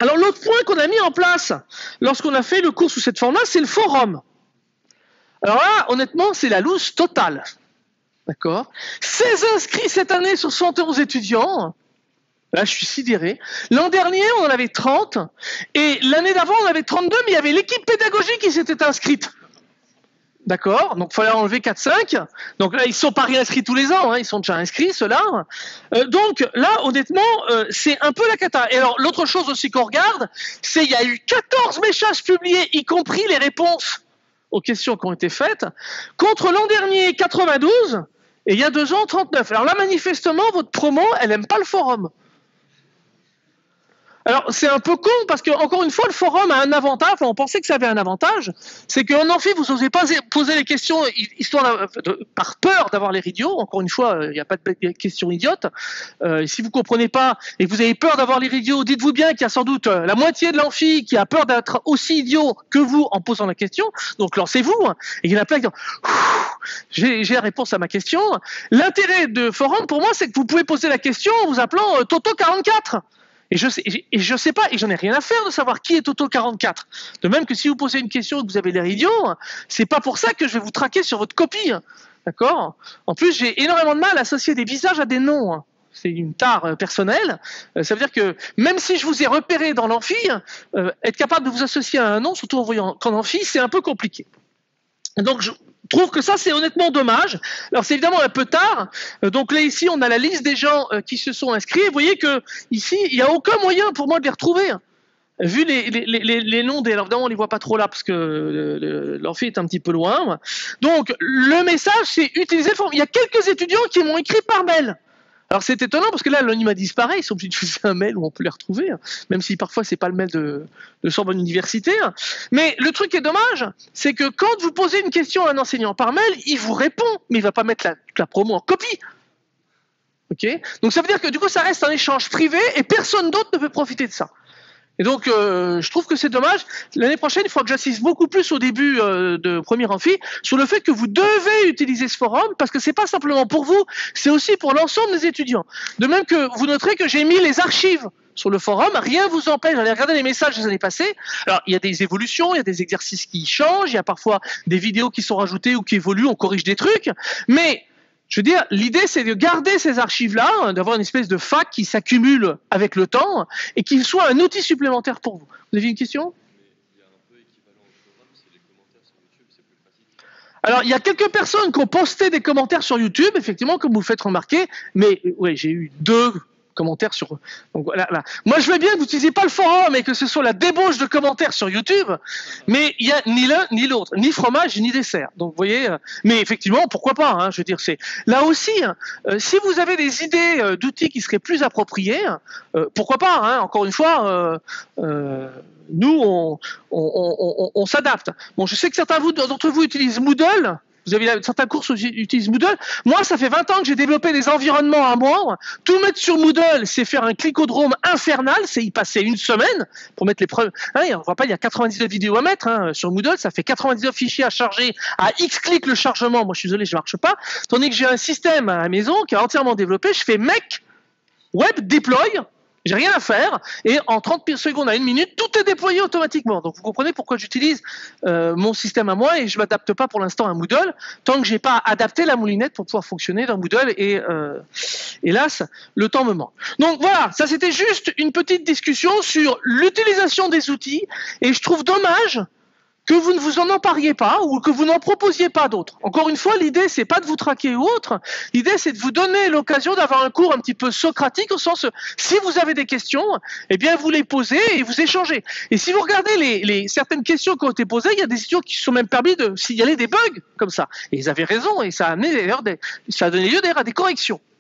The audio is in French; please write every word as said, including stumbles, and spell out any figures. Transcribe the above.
Alors l'autre point qu'on a mis en place lorsqu'on a fait le cours sous cette forme-là, c'est le forum. Alors là, honnêtement, c'est la loose totale. D'accord. seize inscrits cette année sur soixante et onze étudiants. Là, je suis sidéré. L'an dernier, on en avait trente. Et l'année d'avant, on avait trente-deux, mais il y avait l'équipe pédagogique qui s'était inscrite. D'accord. Donc, il fallait enlever quatre cinq. Donc là, ils ne sont pas réinscrits tous les ans. Hein. Ils sont déjà inscrits, ceux-là. Euh, donc là, honnêtement, euh, c'est un peu la cata. Et alors, l'autre chose aussi qu'on regarde, c'est qu'il y a eu quatorze messages publiés, y compris les réponses aux questions qui ont été faites, contre l'an dernier, quatre-vingt-douze. Et il y a deux ans, trente-neuf. Alors là, manifestement, votre promo, elle n'aime pas le forum. Alors, c'est un peu con, parce que, encore une fois, le forum a un avantage, enfin, on pensait que ça avait un avantage, c'est qu'en amphi, vous n'osez pas poser les questions, histoire de, par peur d'avoir les idiots. Encore une fois, il n'y a pas de questions idiotes. Euh, si vous ne comprenez pas, et que vous avez peur d'avoir les idiots, dites-vous bien qu'il y a sans doute la moitié de l'amphi qui a peur d'être aussi idiot que vous en posant la question, donc lancez-vous, et il y en a plein qui disent, j'ai la réponse à ma question. L'intérêt de forum, pour moi, c'est que vous pouvez poser la question en vous appelant euh, Toto quarante-quatre. Et je sais, et je sais pas, et j'en ai rien à faire de savoir qui est Toto quarante-quatre. De même que si vous posez une question et que vous avez l'air idiot, c'est pas pour ça que je vais vous traquer sur votre copie. D'accord? En plus, j'ai énormément de mal à associer des visages à des noms. C'est une tare personnelle. Ça veut dire que même si je vous ai repéré dans l'amphi, euh, être capable de vous associer à un nom, surtout en voyant qu'en amphi, c'est un peu compliqué. Donc, je trouve que ça, c'est honnêtement dommage. Alors, c'est évidemment un peu tard. Donc là, ici, on a la liste des gens qui se sont inscrits. Vous voyez que ici, il n'y a aucun moyen pour moi de les retrouver. Vu les, les, les, les noms des... Alors, évidemment, on ne les voit pas trop là parce que l'amphi est un petit peu loin. Donc, le message, c'est utiliser le forum. Il y a quelques étudiants qui m'ont écrit par mail. Alors c'est étonnant parce que là l'anonymat disparaît, ils sont obligés d'utiliser un mail où on peut les retrouver, hein, même si parfois c'est pas le mail de, de Sorbonne Université. Hein. Mais le truc qui est dommage, c'est que quand vous posez une question à un enseignant par mail, il vous répond, mais il va pas mettre la, la promo en copie. Okay. Donc ça veut dire que du coup ça reste un échange privé et personne d'autre ne peut profiter de ça. Et donc, euh, je trouve que c'est dommage. L'année prochaine, il faudra que j'insiste beaucoup plus au début euh, de premier amphi sur le fait que vous devez utiliser ce forum parce que c'est pas simplement pour vous, c'est aussi pour l'ensemble des étudiants. De même que vous noterez que j'ai mis les archives sur le forum, rien vous empêche d'aller regarder les messages des années passées. Alors, il y a des évolutions, il y a des exercices qui changent, il y a parfois des vidéos qui sont rajoutées ou qui évoluent, on corrige des trucs, mais je veux dire, l'idée, c'est de garder ces archives-là, d'avoir une espèce de fac qui s'accumule avec le temps et qui soit un outil supplémentaire pour vous. Vous avez une question ? Alors, il y a quelques personnes qui ont posté des commentaires sur YouTube, effectivement, comme vous le faites remarquer, mais ouais, j'ai eu deux commentaires sur... Donc, voilà, là. Moi, je veux bien que vous n'utilisiez pas le forum et que ce soit la débauche de commentaires sur YouTube, mais il n'y a ni l'un ni l'autre, ni fromage ni dessert. Donc, vous voyez, euh, mais effectivement, pourquoi pas, hein, je veux dire, c'est... Là aussi, euh, si vous avez des idées euh, d'outils qui seraient plus appropriés, euh, pourquoi pas, hein, encore une fois, euh, euh, nous, on, on, on, on, on s'adapte. Bon, je sais que certains d'entre vous utilisent Moodle. Vous avez certains cours qui utilisent Moodle. Moi, ça fait vingt ans que j'ai développé des environnements à moi. Tout mettre sur Moodle, c'est faire un clicodrome infernal. C'est y passer une semaine pour mettre les preuves. Hein, on voit pas, il y a quatre-vingt-dix-neuf vidéos à mettre hein, sur Moodle. Ça fait quatre-vingt-dix-neuf fichiers à charger. À X clics le chargement. Moi, je suis désolé, je marche pas. Tandis que j'ai un système à la maison qui est entièrement développé. Je fais make web deploy. J'ai rien à faire et en trente secondes à une minute, tout est déployé automatiquement. Donc vous comprenez pourquoi j'utilise euh, mon système à moi et je m'adapte pas pour l'instant à Moodle tant que j'ai pas adapté la moulinette pour pouvoir fonctionner dans Moodle et euh, hélas, le temps me manque. Donc voilà, ça c'était juste une petite discussion sur l'utilisation des outils et je trouve dommage que vous ne vous en empariez pas ou que vous n'en proposiez pas d'autres. Encore une fois, l'idée, c'est pas de vous traquer ou autre. L'idée, c'est de vous donner l'occasion d'avoir un cours un petit peu socratique au sens, si vous avez des questions, eh bien, vous les posez et vous échangez. Et si vous regardez les, les certaines questions qui ont été posées, il y a des étudiants qui se sont même permis de signaler des bugs comme ça. Et ils avaient raison et ça a amené d'ailleurs des, ça a donné lieu d'ailleurs à des corrections.